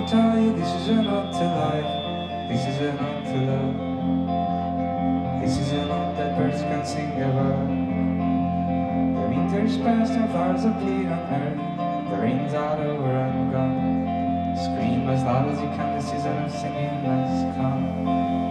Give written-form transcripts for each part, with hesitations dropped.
will tell you this is an ode to life, this is an ode to love, this is an ode that birds can sing about. The winter's past and flowers appear on earth, the rain's out over and gone. Scream as loud as you can, the season of singing has come.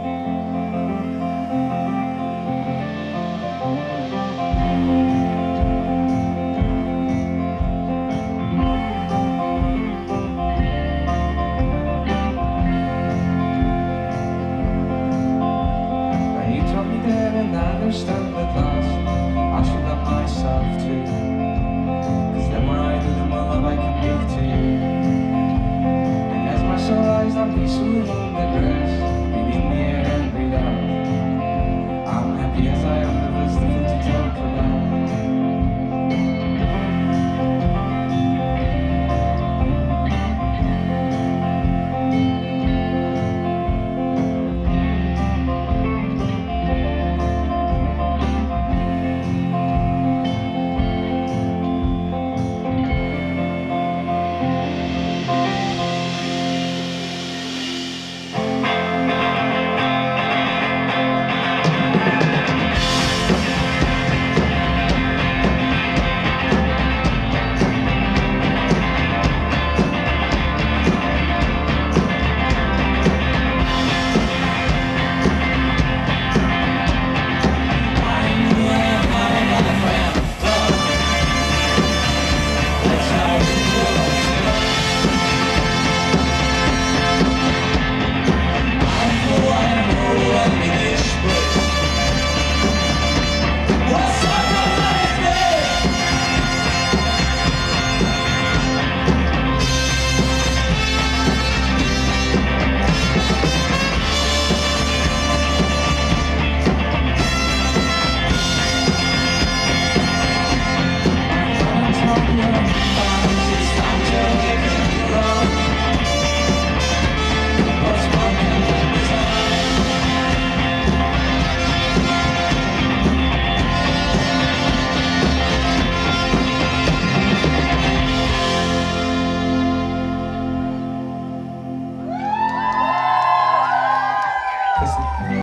Understand at last, I should love myself too, 'cause the more I do, the more love I can give to you. And as my soul lies down peacefully in the grave,